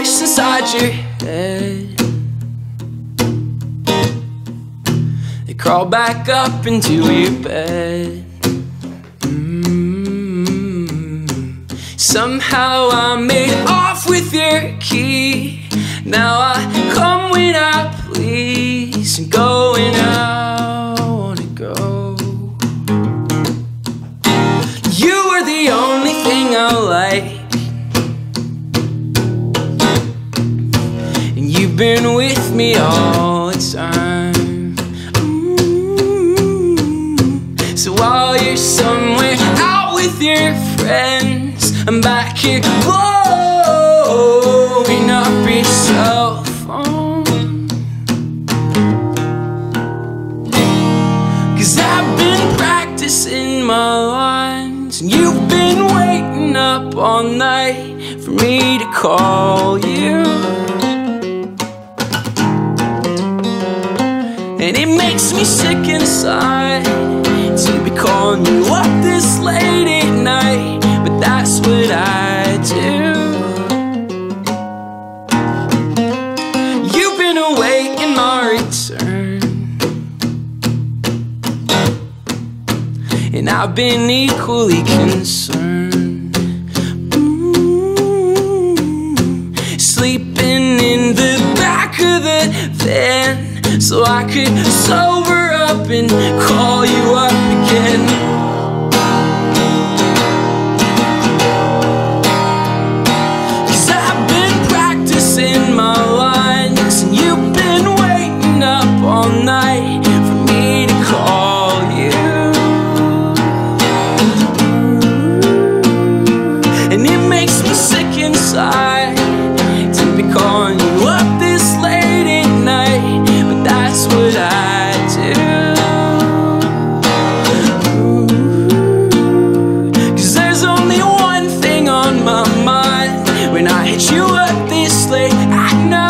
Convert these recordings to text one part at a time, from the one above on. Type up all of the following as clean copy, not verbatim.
voice inside your head. They crawl back up into your bed. Somehow I made off with your key. Now I come when I please and go when I wanna go. You are the only thing I like, and you've been with me all the time. So while you're somewhere out with your friends, I'm back here blowing up your cell phone. 'Cause I've been practicing my lines, and you've been waiting up all night for me to call you. And it makes me sick inside to be calling you up this late at night, but that's what I do. You've been awaiting my return, and I've been equally concerned. Sleeping in the back of the van so I could sober up and call you up again. All night for me to call you, and it makes me sick inside to be calling you up this late at night, but that's what I do. 'Cause there's only one thing on my mind when I hit you up this late. I know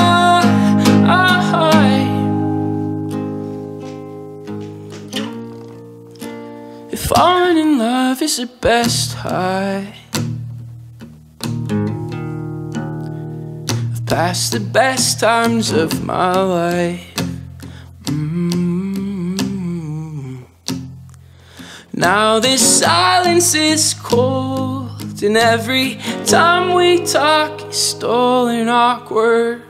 falling in love is the best high. I've passed the best times of my life. Now this silence is cold, and every time we talk is stolen awkward